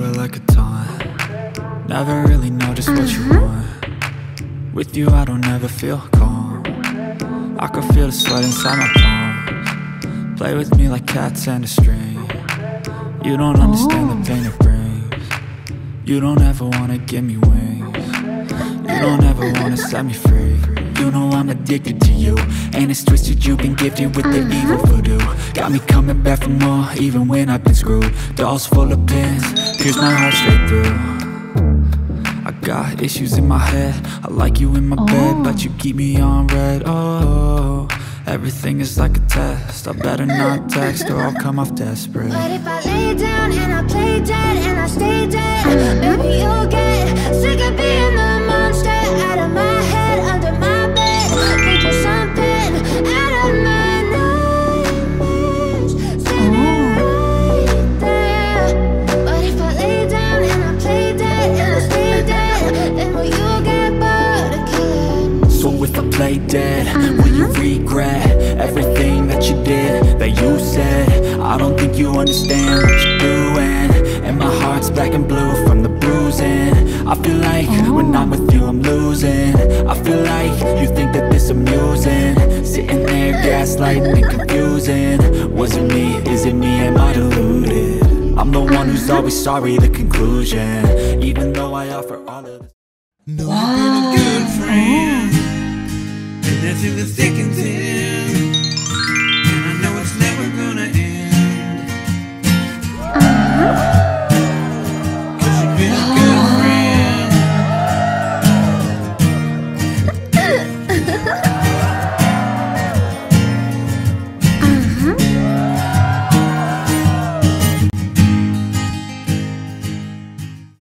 feel like a taunt. Never really know just what you want. With you I don't ever feel calm. I can feel the sweat inside my palms. Play with me like cats and a string. You don't understand the pain it brings. You don't ever wanna give me wings. You don't ever wanna set me free. You know I'm addicted to you, and it's twisted, you've been gifted with the evil voodoo. Got me coming back for more, even when I've been screwed. Dolls full of pins, pierce my heart straight through. I got issues in my head, I like you in my bed, but you keep me on red. Oh, everything is like a test, I better not text or I'll come off desperate. But if I lay down and I play dead and I stay dead, maybe you'll get sick of being the monster out of my head, under my bed, thinking something out of my nightmares, sitting right there. But if I lay down and I play dead and I stay dead, then will you get bored of killing? So if I play dead, will you regret everything that you did, that you said? I don't think you understand what you're doing, and my heart's black and blue from the bruising. I feel like when I'm with you I'm losing. I feel like you think that this amusing, sitting there gaslighting and confusing. Was it me? Is it me? Am I deluded? I'm the one who's always sorry, the conclusion, even though I offer all of this. No, you've been a good friend, and that's in the thick and thin.